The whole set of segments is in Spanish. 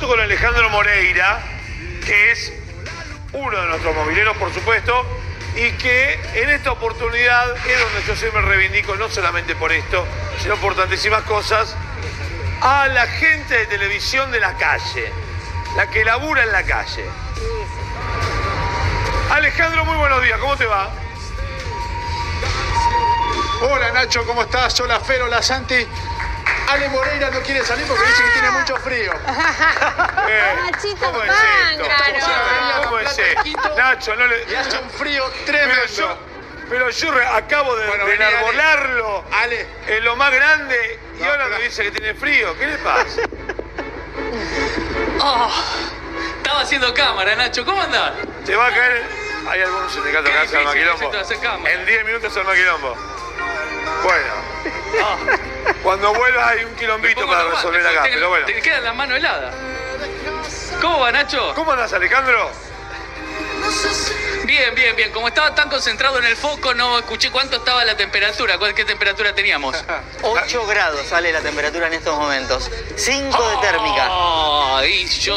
contacto con Alejandro Moreira, que es uno de nuestros mobileros, por supuesto, y que en esta oportunidad es donde yo siempre reivindico, no solamente por esto, sino por tantísimas cosas, a la gente de televisión de la calle, la que labura en la calle. Alejandro, muy buenos días, ¿cómo te va? Hola Nacho, ¿cómo estás? Hola Fer, hola Santi. Ale Moreira no quiere salir porque dice que tiene mucho frío. Nachito, ¿Cómo es esto? páncaro. ¿Cómo es esto? Nacho, no le... Y hace un frío tremendo. Pero yo acabo de enarbolarlo Ale. en lo más grande y No, ahora pero- me dice que tiene frío. ¿Qué le pasa? Estaba haciendo cámara, Nacho. ¿Cómo andás? Te va a caer... Hay algún sindicato que hace el maquilombo. esto de hacer cámara. En 10 minutos el maquilombo. Bueno. Cuando vuelvas hay un quilombito para resolver acá, pero bueno. Te queda la mano helada. ¿Cómo va, Nacho? ¿Cómo andás, Alejandro? Bien, bien, bien. Como estaba tan concentrado en el foco, no escuché cuánto estaba la temperatura. ¿Qué temperatura teníamos? 8 grados sale la temperatura en estos momentos. 5 de térmica. Y yo...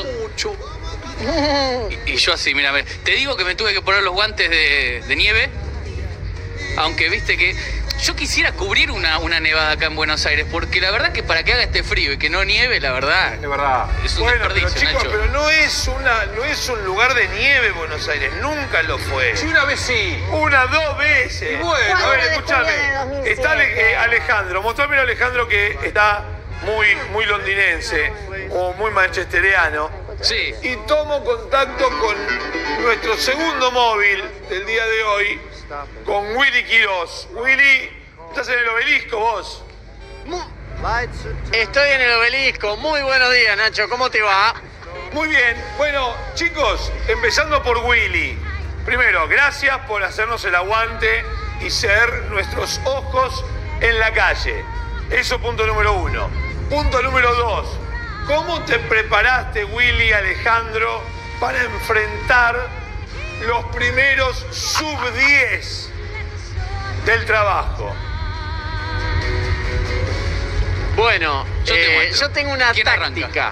Y yo así, mira, te digo que me tuve que poner los guantes de nieve. Aunque viste que... Yo quisiera cubrir una nevada acá en Buenos Aires, porque la verdad que para que haga este frío y que no nieve, la verdad... De verdad. Es un Bueno, pero desperdicio, chicos, Nacho. pero no es un lugar de nieve Buenos Aires, nunca lo fue. Sí, una vez sí. Una, dos veces. Y bueno, a ver, 4 de escúchame. julio de 2007. Está Alejandro, mostrámelo a Alejandro que está muy londinense o muy manchesteriano. Sí. Y tomo contacto con nuestro segundo móvil del día de hoy, con Willy Quiroz. Willy, ¿estás en el Obelisco vos? Estoy en el Obelisco. Muy buenos días, Nacho. ¿Cómo te va? Muy bien. Bueno, chicos, empezando por Willy. Primero, gracias por hacernos el aguante y ser nuestros ojos en la calle. Eso punto número 1. Punto número 2. ¿Cómo te preparaste, Willy, Alejandro, para enfrentar los primeros sub-10 del trabajo? Bueno, Yo te muestro. yo tengo una ¿Quién arranca? táctica.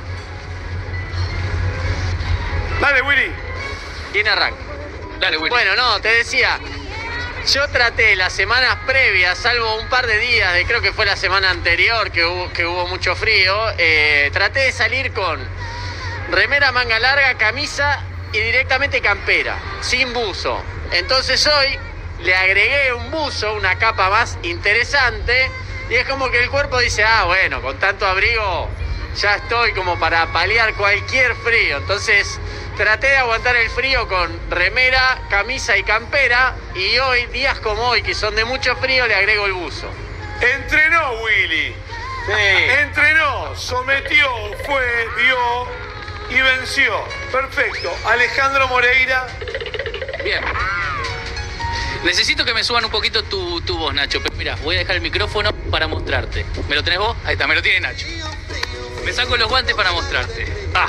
Dale, Willy. ¿Quién arranca? Dale, Willy. Bueno, no, te decía, yo traté las semanas previas, salvo un par de días, creo que fue la semana anterior que hubo mucho frío, traté de salir con remera manga larga, camisa y directamente campera, sin buzo. Entonces hoy le agregué un buzo, una capa más interesante, y es como que el cuerpo dice, ah, bueno, con tanto abrigo ya estoy como para paliar cualquier frío. Entonces traté de aguantar el frío con remera, camisa y campera, y hoy, días como hoy, que son de mucho frío, le agrego el buzo. Entrenó, Willy. Entrenó, sometió, fue, dio y venció. Perfecto. Alejandro Moreira. Bien. Necesito que me suban un poquito tu voz, Nacho. Pero mira, voy a dejar el micrófono para mostrarte. ¿Me lo tenés vos? Ahí está, me lo tiene Nacho. Me saco los guantes para mostrarte. Ah.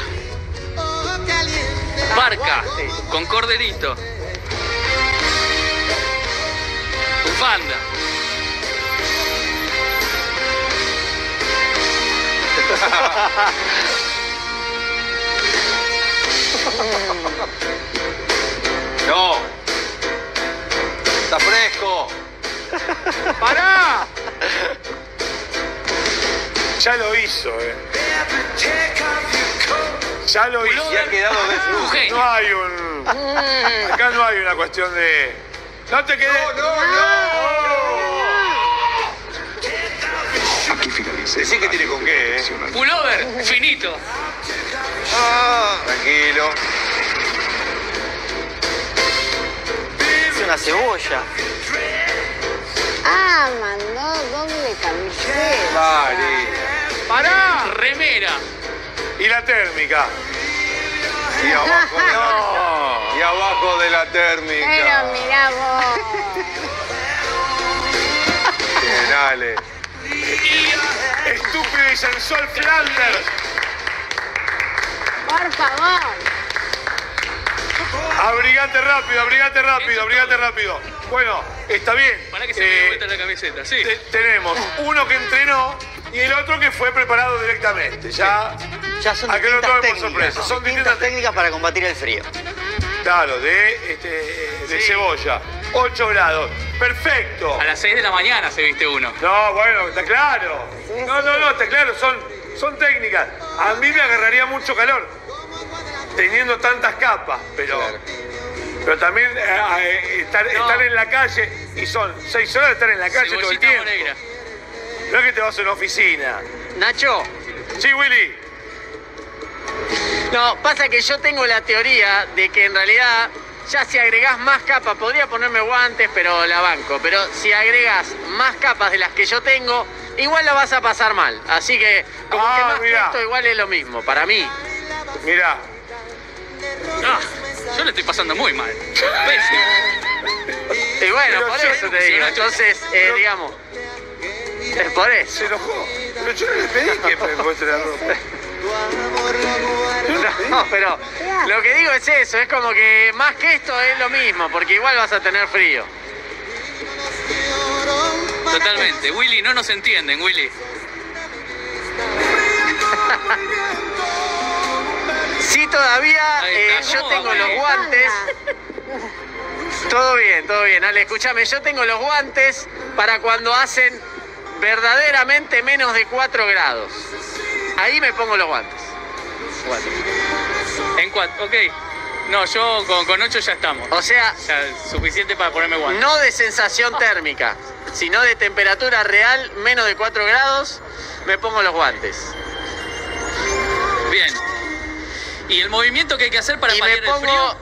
Barca, con corderito. Bufanda. No. Está fresco. ¡Pará! Ya lo hizo, Ya lo hizo. Y ha quedado Un desnudo. genio. No hay un... Acá no hay una cuestión de... No te quedes... Aquí finaliza. Decí que tiene con qué, Pullover, finito. Tranquilo. Es una cebolla. Ah, mandó doble camiseta. Vale. ¡Pará! Remera. Y la térmica. Y abajo de la, y abajo de la térmica. Pero mirá vos. Bien, Ale. Estúpido y sensual Flanders. Por favor. Abrigate rápido, abrigate rápido, abrigate rápido. Bueno, está bien. Para que se me dé vuelta la camiseta, sí. Tenemos uno que entrenó y el otro que fue preparado directamente. Ya Ya son a que no distintas tomen por técnicas. sorpresa. Son Distintas distintas técnicas para combatir el frío. Claro, de cebolla. 8 grados. Perfecto. A las 6 de la mañana se viste uno. No, bueno, está claro. No, está claro, son técnicas. A mí me agarraría mucho calor teniendo tantas capas, pero también estar en la calle, y son 6 horas de estar en la calle todo el Cebollita tiempo. Moreira. No es que te vas a una oficina. Nacho, Sí, Willy. no, pasa que yo tengo la teoría de que en realidad ya si agregás más capas, podría ponerme guantes, pero la banco, pero si agregás más capas de las que yo tengo, igual la vas a pasar mal. Así que como que más mirá. que esto igual es lo mismo, para mí. Mirá. Ah, yo le estoy pasando muy mal. Pésimo. Y bueno, Pero por sí, eso te sí, digo, Nacho, entonces, pero- digamos, es por eso. Se enojó. Pero yo no le pedí que me muestre la ropa. No, pero lo que digo es eso, es como que más que esto es lo mismo, porque igual vas a tener frío. Totalmente. Willy, no nos entienden, Willy. Sí, todavía Ahí está. yo ¿Cómo tengo va, los Willy? guantes. Todo bien, Ale, escúchame, yo tengo los guantes para cuando hacen verdaderamente menos de 4 grados. Ahí me pongo los guantes. En 4, ok. No, yo con 8 ya estamos. O sea, Ya, suficiente para ponerme guantes. no de sensación térmica, sino de temperatura real, menos de 4 grados, me pongo los guantes. Bien. ¿Y el movimiento que hay que hacer para Y me paliar el frío? pongo...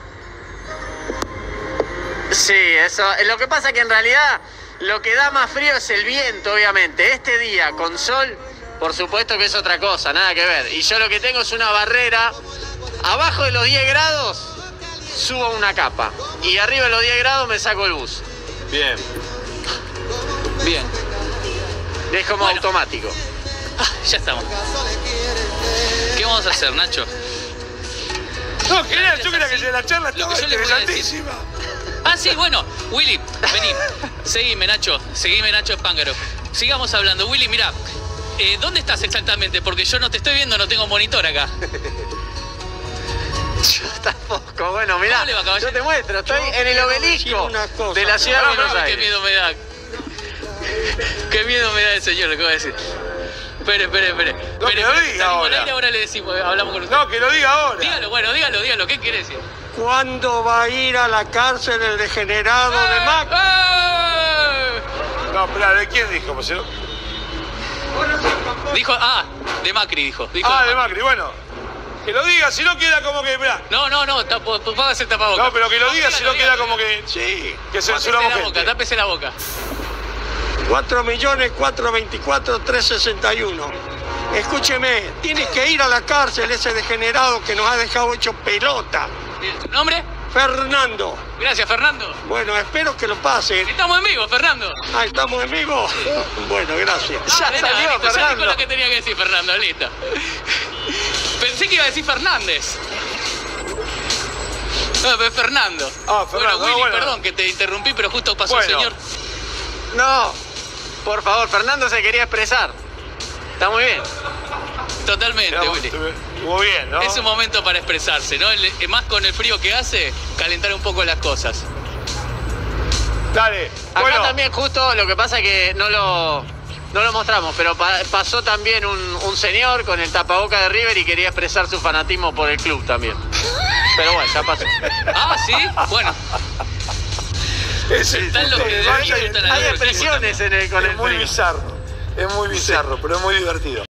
Sí, eso. Lo que pasa que en realidad lo que da más frío es el viento, obviamente. Este día con sol, por supuesto que es otra cosa, nada que ver. Y yo lo que tengo es una barrera. Abajo de los 10 grados subo una capa. Y arriba de los 10 grados me saco el bus. Bien. Bien. Es como Bueno. automático. Ah, ya estamos. ¿Qué vamos a hacer, Nacho? No, yo quería que la charla Lo estaba que yo le voy a decir. interesantísima. Ah, sí, bueno. Willy, vení. Seguime, Nacho. Seguime, Nacho Espángaro. Sigamos hablando. Willy, mira, ¿dónde estás exactamente? Porque yo no te estoy viendo, no tengo monitor acá. Yo tampoco. Bueno, mirá, ¿Cómo le va, caballero? yo te muestro. Estoy en el obelisco una cosa. de la ciudad de Buenos Qué Aires. miedo me da. Qué miedo me da el señor, lo que va a decir. Espere. No, que lo diga Salimos al ahora. aire, ahora le decimos, hablamos con usted. No, que lo diga ahora. Dígalo, bueno, dígalo. ¿Qué quiere decir? ¿Cuándo va a ir a la cárcel el degenerado de Mac? No, espera, ¿de quién dijo? Pues, ¿no? Dijo, de Macri dijo. De Macri, bueno. Que lo diga, si no queda como que, mirá. No, póngase el tapabocas. No, pero que lo diga, si no Dígalo. queda como que. Sí. Que Tápese censuramos la boca, gente. tápese la boca. 4.424.361. Escúcheme, tiene que ir a la cárcel ese degenerado que nos ha dejado hecho pelota. ¿Tu nombre? Fernando. Gracias, Fernando. Bueno, espero que lo pasen. Estamos en vivo, Fernando. Ah, ¿estamos en vivo? Bueno, gracias. Ya Nena, salió, listo, ya dijo Fernando. lo que tenía que decir, Fernando, listo. Pensé que iba a decir Fernández. No, pero es Fernando. Fernando, Bueno, Willy, bueno. perdón que te interrumpí, pero justo pasó Bueno. el señor. No, por favor, Fernando se quería expresar. Está muy bien. Totalmente, Willy. Estuvo bien, ¿no? Es un momento para expresarse, ¿no? Más con el frío que hace, calentar un poco las cosas. Dale. Acá Bueno, también justo lo que pasa que no lo mostramos, pero pasó también un señor con el tapaboca de River y quería expresar su fanatismo por el club también. Pero bueno, ya pasó. Ah, ¿sí? Bueno, es el están los punto que de deben vaya y y están Hay los que expresiones también. con el es muy frío. bizarro. Es muy bizarro, pero es muy divertido.